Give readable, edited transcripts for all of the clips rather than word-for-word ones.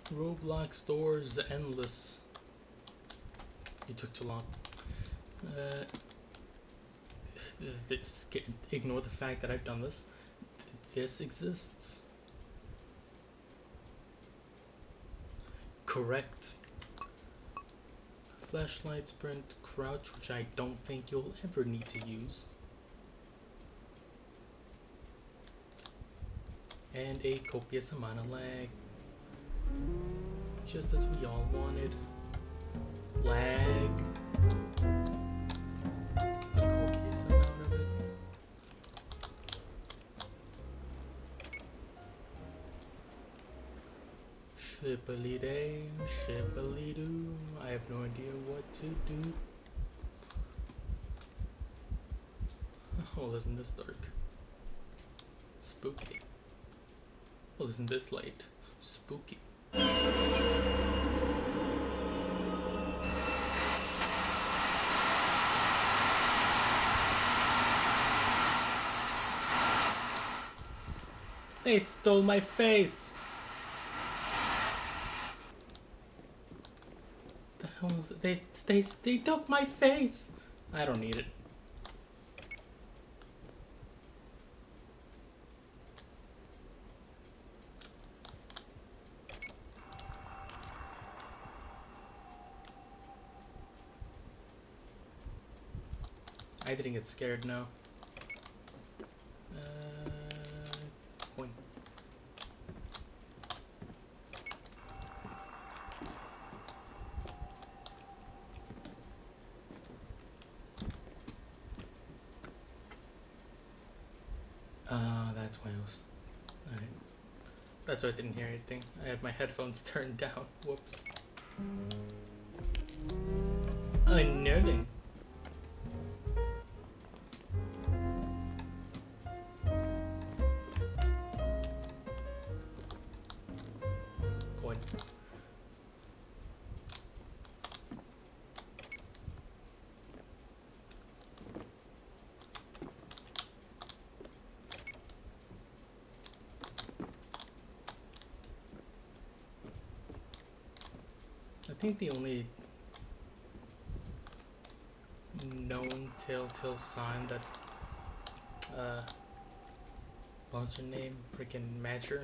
Roblox doors endless. You took too long. Ignore the fact that I've done this. This exists. Correct. Flashlight, sprint, crouch, which I don't think you'll ever need to use. And a copious amount of lag. Just as we all wanted. Lag. A copious amount of it. Shippily day, shippily doo. I have no idea what to do. Oh, isn't this dark? Spooky. Well, isn't this light? Spooky. They stole my face! The hell was it? They took my face! I don't need it. I didn't get scared, no. Coin. That's why I was... Alright. That's why I didn't hear anything. I had my headphones turned down. Whoops. Unnerving. I think the only known telltale sign that what's her name? Freaking Matcher.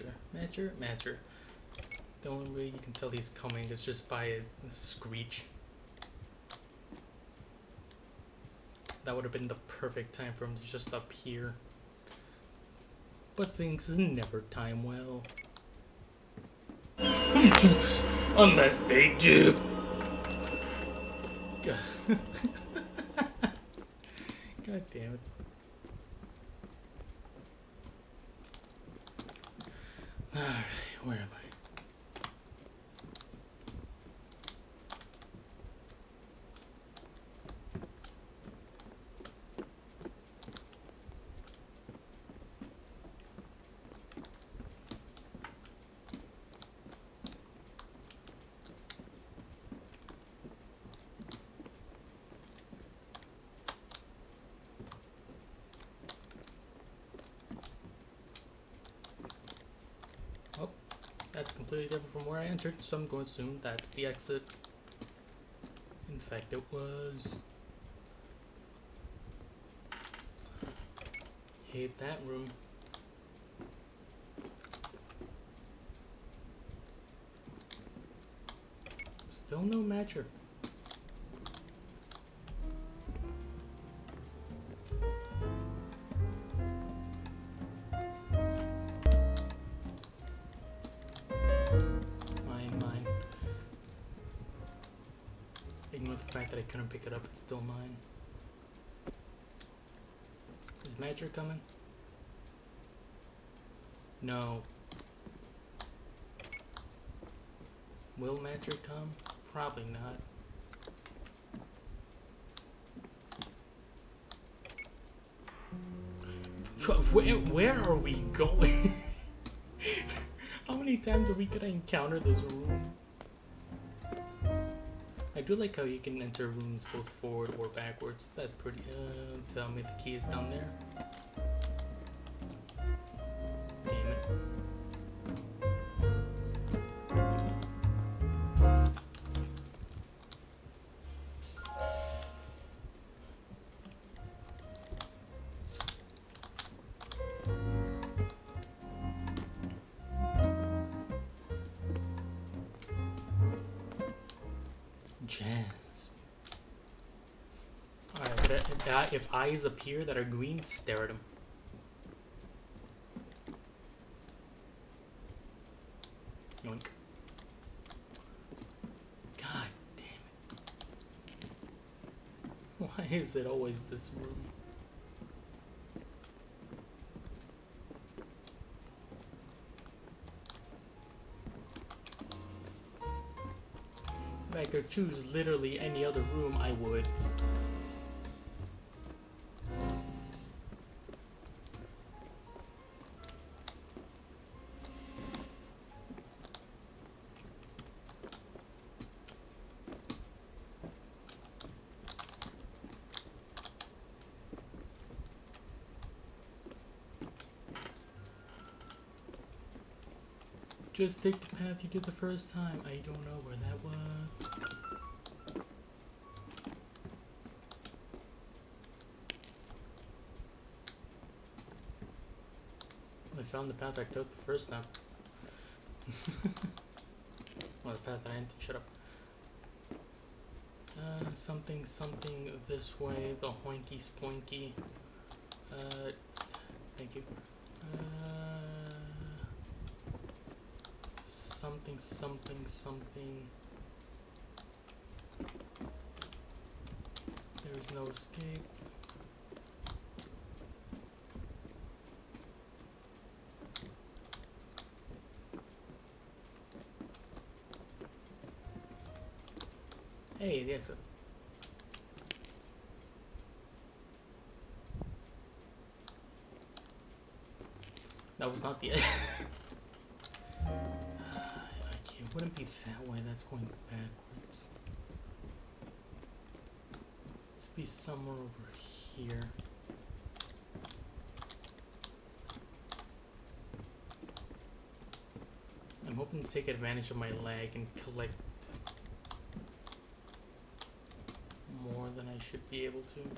The only way you can tell he's coming is just by a screech. That would have been the perfect time for him to just appear. But things never time well. Unless they do. God. God damn it. Alright, where am I? That's completely different from where I entered, so I'm going to assume that's the exit. In fact, it was. Hate that room. Still no matcher. The fact that I couldn't pick it up, it's still mine. Is Matcher coming? No. Will Matcher come? Probably not. Where are we going? How many times are we gonna encounter this room? I do like how you can enter rooms both forward or backwards. That's pretty. Tell me the key is down there. Damn it. Jazz. Alright, if eyes appear that are green, stare at them. Yoink. God damn it. Why is it always this room? If I could choose literally any other room, I would. Just take the path you did the first time. I don't know where that was. I found the path I took the first time. Well, the path I had to shut up. Something this way. The hoinky spoinky. Thank you. Something. There's no escape. Hey, the exit. That was not the end. It wouldn't be that way, that's going backwards. Let's be somewhere over here. I'm hoping to take advantage of my lag and collect more than I should be able to.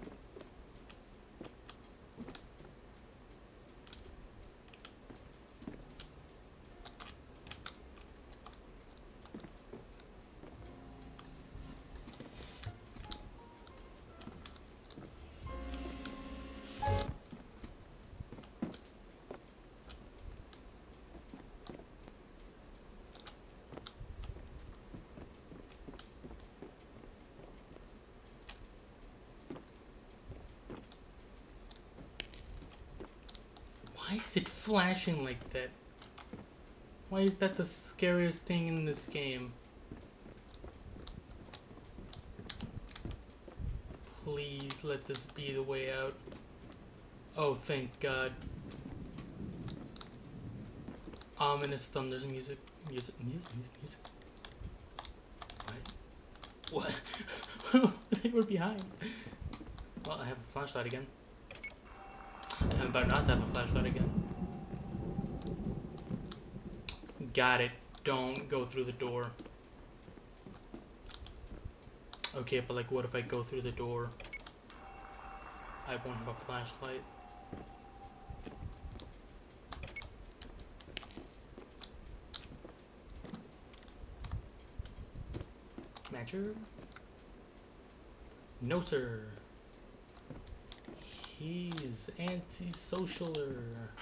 Why is it flashing like that? Why is that the scariest thing in this game? Please let this be the way out. Oh, thank God. Ominous thunders music. Music. What? They were behind. Well, I have a flashlight again. I'm about not to have a flashlight again. Got it. Don't go through the door. Okay, but like what if I go through the door? I won't have a flashlight. Matcher? No, sir. He's anti-socialer.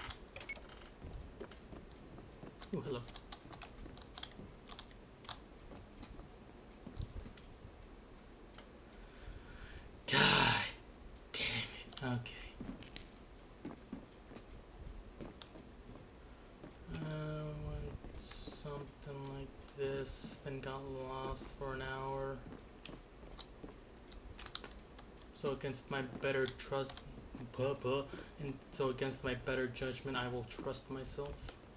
Oh, hello. God damn it. Okay. Went something like this, then got lost for an hour. So against my better trust, and so against my better judgment, I will trust myself.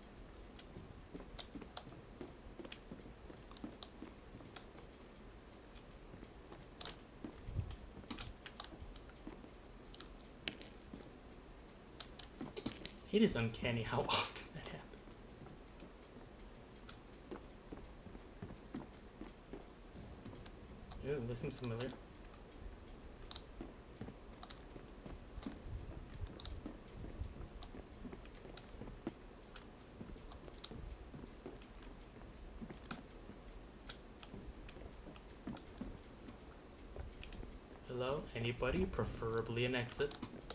It is uncanny how often that happens. Ooh, this seems familiar. anybody, preferably an exit.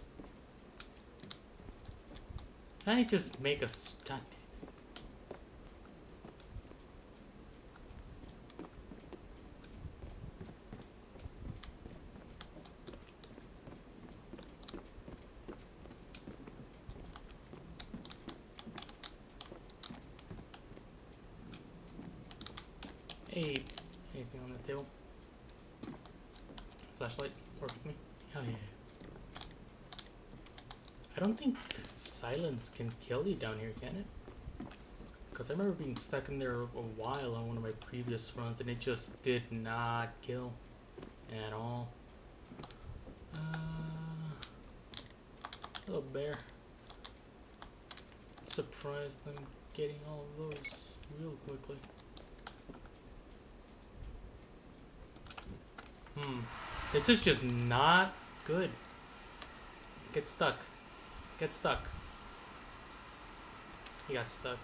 Can I just make a... God. Hey, anything on the table? Flashlight, work with me? Hell yeah. I don't think silence can kill you down here, can it? Because I remember being stuck in there a while on one of my previous runs and it just did not kill at all. Hello, bear. Surprised I'm getting all of those real quickly. This is just not good. Get stuck. Get stuck. He got stuck.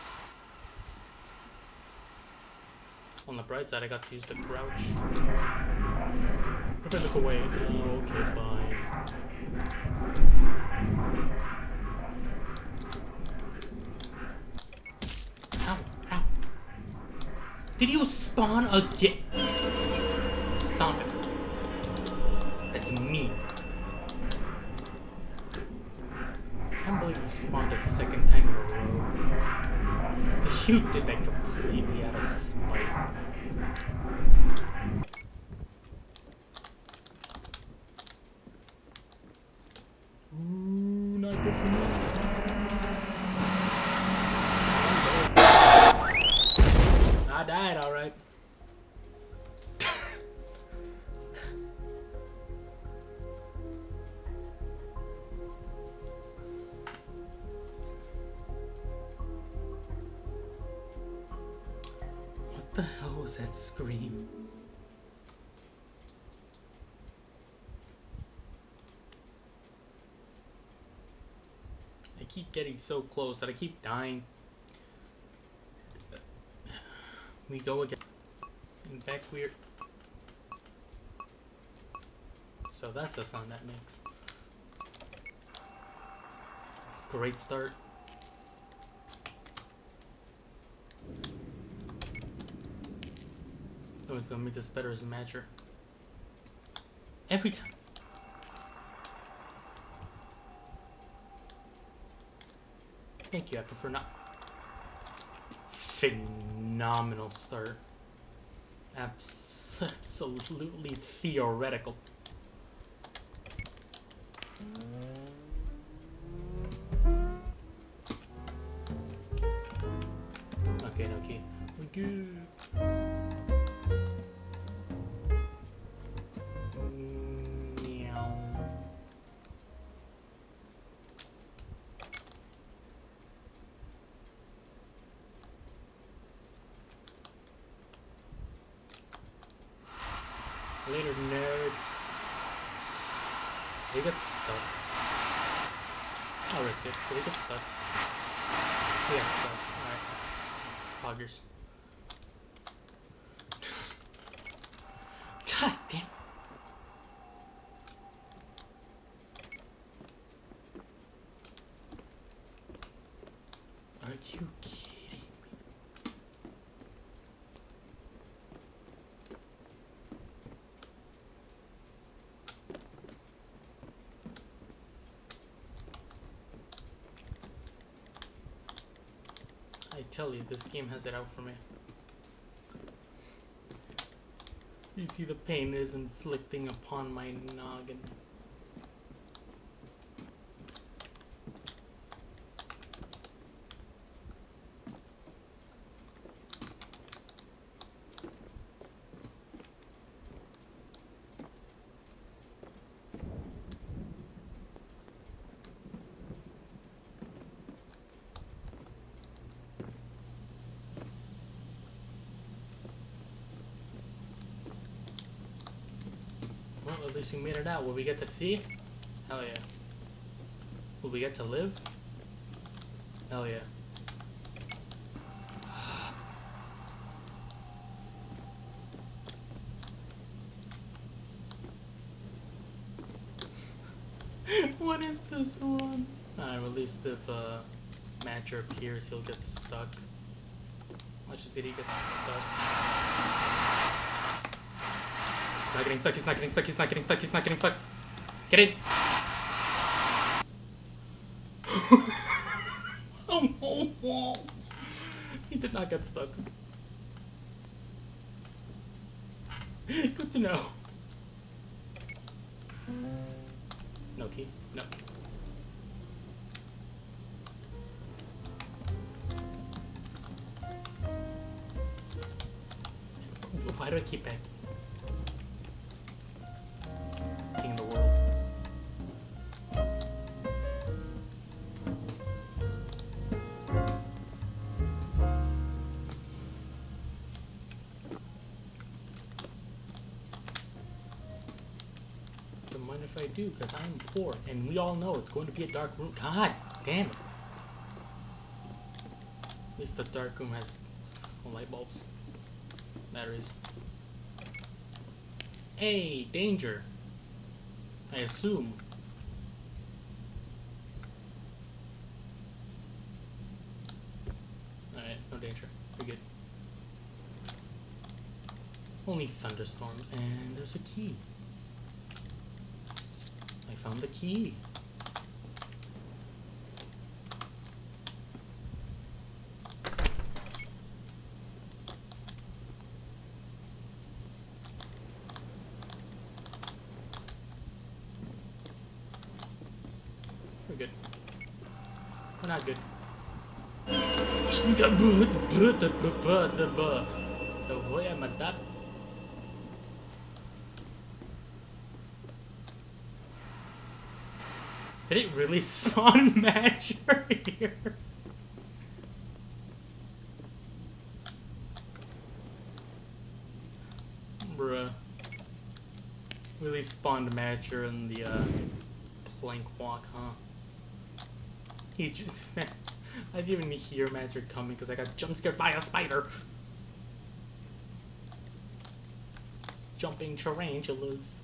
On the bright side, I got to use the crouch. If I look away, oh, okay, fine. Ow, ow. Did you spawn again? Stop it. That's mean. I can't believe you spawned a second time in a row. You did that completely out of spite. Ooh, not good for me. I died, alright. What the hell was that scream? I keep getting so close that I keep dying. We go again. And back weird. So that's the sound that makes. Great start. The only thing that'll make this better is a matcher. Every time. Thank you, I prefer not. Phenomenal start. Absolutely theoretical. Okay, okay. We're good. Meow. Later, nerd. He gets stuck. I'll risk it. Did he get stuck? He got stuck. Alright. Poggers. God damn. Are you kidding me? I tell you, this game has it out for me. You see the pain it is inflicting upon my noggin. Well, at least we made it out. Will we get to see? Hell yeah. Will we get to live? Hell yeah. What is this one? At least if Matcher appears, he'll get stuck. Watch as he gets stuck. He's not getting stuck, he's not getting stuck, he's not getting stuck, he's not getting stuck. Get in! Oh. He did not get stuck. Good to know. No key? No. Why do I keep backing? King of the world. Don't mind if I do, because I'm poor, and we all know it's going to be a dark room. God damn it. At least the dark room has light bulbs. Batteries. Hey, danger. I assume. Alright, no danger. We're good. Only thunderstorms, and there's a key. I found the key. We're good. We're not good. Te voy a matar. Did it really spawn Matcher here? Bruh. Really spawned Matcher in the plank walk, huh? He just, man, I didn't even hear Matcher coming because I got jump scared by a spider. Jumping tarantulas.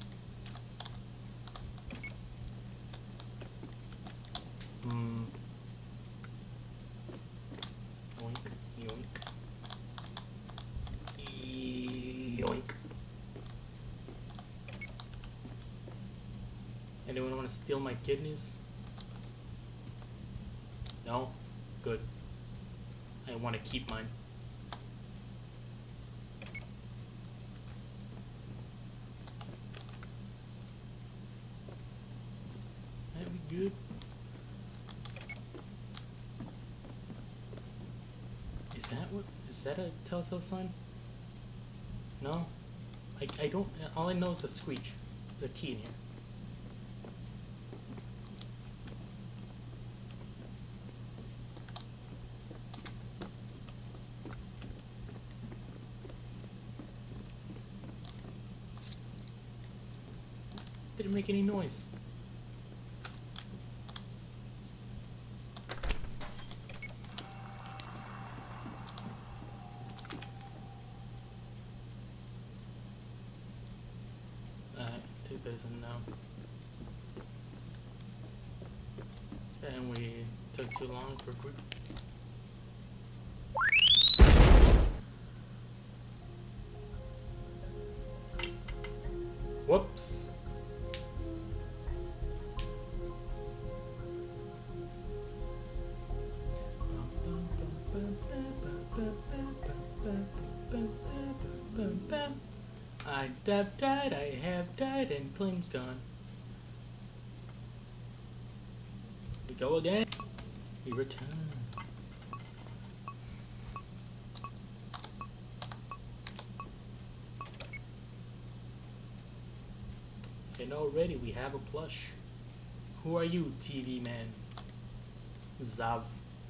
Yoink, yoink. Yoink. Anyone want to steal my kidneys? No? Good. I want to keep mine. That'd be good. Is that a telltale sign? No? I don't, all I know is a screech. There's a key in here. Didn't make any noise. Two doesn't know. And we took too long for group. Whoops. I have died, I have died, and Plim's gone. We go again. We return. And already we have a plush. Who are you, TV man? Zav.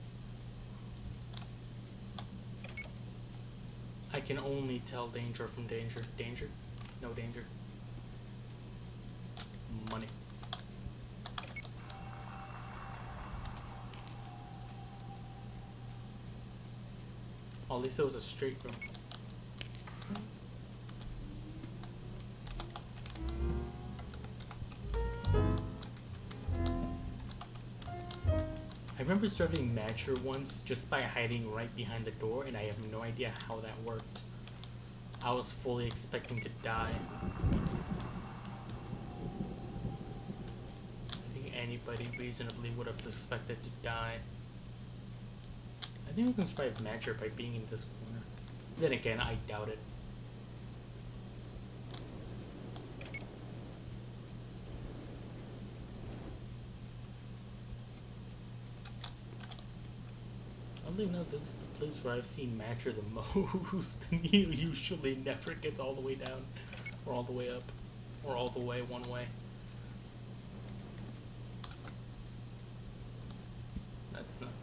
I can only tell danger from danger. Danger? No danger. Money. Oh, at least it was a straight room. remember starting Matcher once just by hiding right behind the door, and I have no idea how that worked. I was fully expecting to die. I think anybody reasonably would have suspected to die. I think we can survive Matcher by being in this corner. Then again, I doubt it. Oddly enough, this is the place where I've seen Matcher the most, and he usually never gets all the way down, or all the way up, or all the way one way. That's not...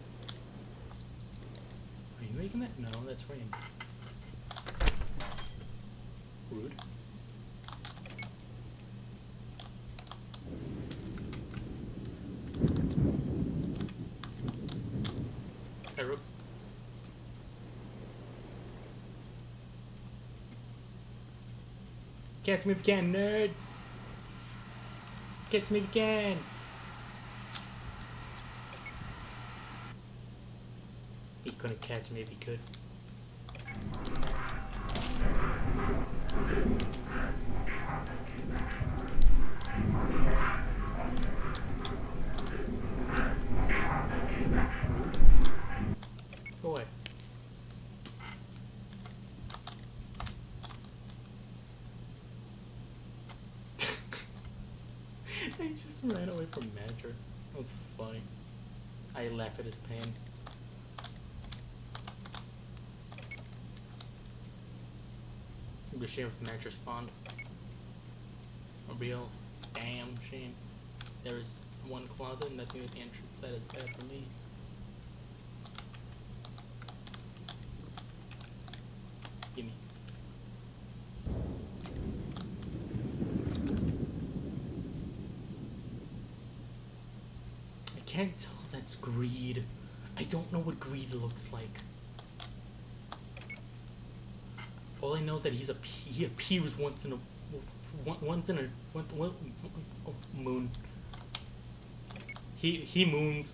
Are you making that? No, that's rain. Rude. Hey, Rook. Catch me if you can, nerd! Catch me if you can! He couldn't catch me if he could. Go away. He just ran away from Matcher. That was funny. I laugh at his pain. It'd be a shame if Matcher spawned. A real damn shame. There's one closet and that's near the entrance. That is bad for me. Gimme. I can't tell if that's greed. I don't know what greed looks like. All I know that he appears once in a moon. He moons.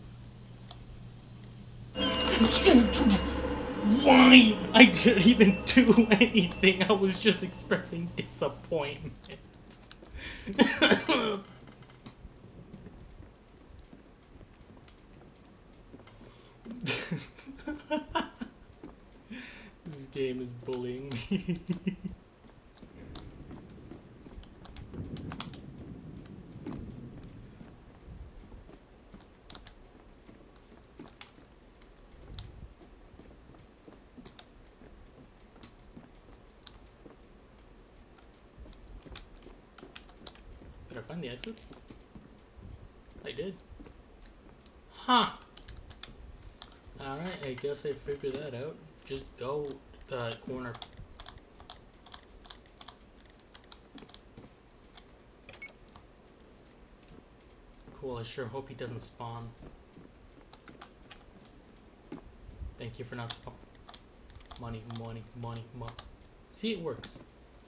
Why? I didn't even do anything. I was just expressing disappointment. This game is bullying me. Did I find the exit? I did. Huh. Alright, I guess I figured that out. Just go the corner. Cool, I sure hope he doesn't spawn. Thank you for not spawn. Money, money, money, money. See, it works.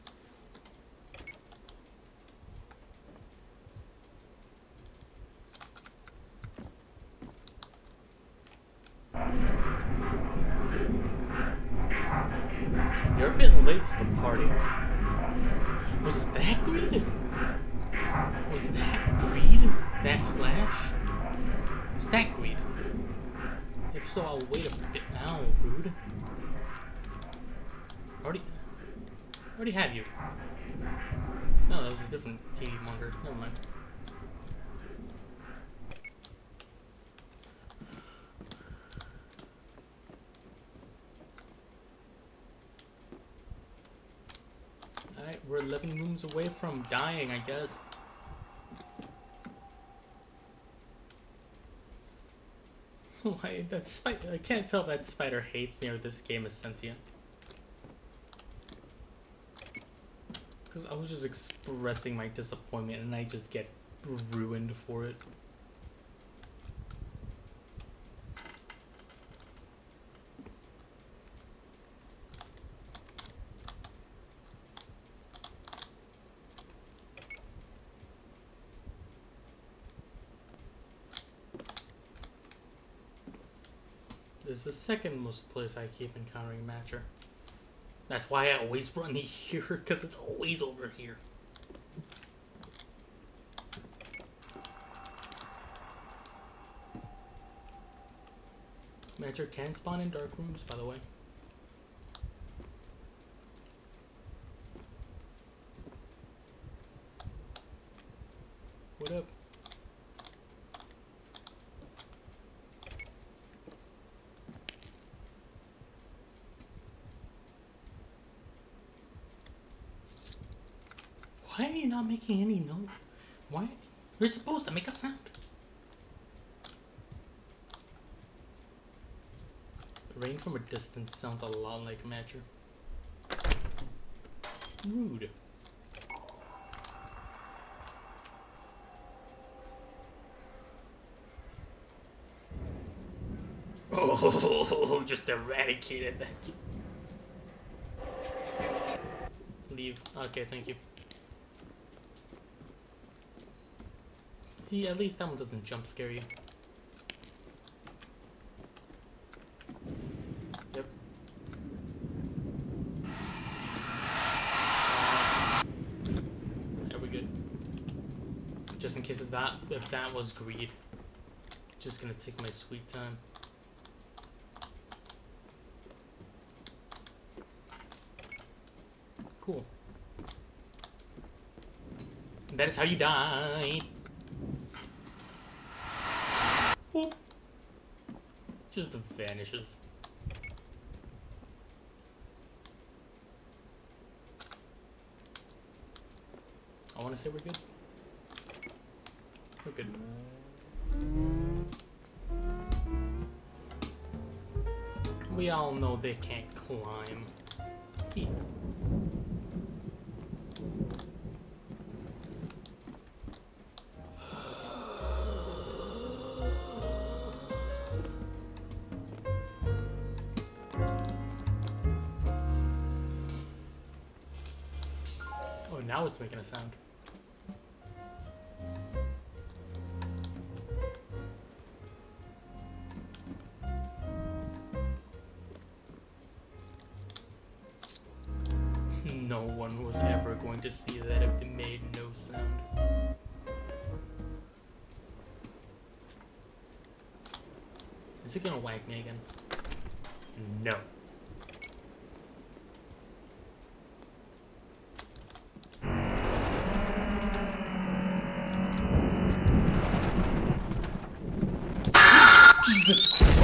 You're a bit late to the party. Was that greed? Was that greed? That flash? Was that greed? If so, I'll wait a bit now, rude. Already have you. No, that was a different key monger. Never mind. Alright, we're 11 rooms away from dying, I guess. Why, that spider, I can't tell if that spider hates me or this game is sentient. Because I was just expressing my disappointment and I just get ruined for it. is the second most place I keep encountering Matcher. That's why I always run here, because it's always over here. Matcher can spawn in dark rooms, by the way. What up? Why are you not making any noise? Why? You're supposed to make a sound. Rain from a distance sounds a lot like a Matcher. Rude. Oh, just eradicated that. Leave. Okay, thank you. See, at least that one doesn't jump scare you. Yep. There we good. Just in case of that, if that was greed. Just gonna take my sweet time. Cool. That is how you die. Whoop. Just vanishes. I want to say we're good. We're good. We all know they can't climb. Eat. Oh, now it's making a sound. No one was ever going to see that if they made no sound. Is it gonna whack me again? No. Jesus Christ.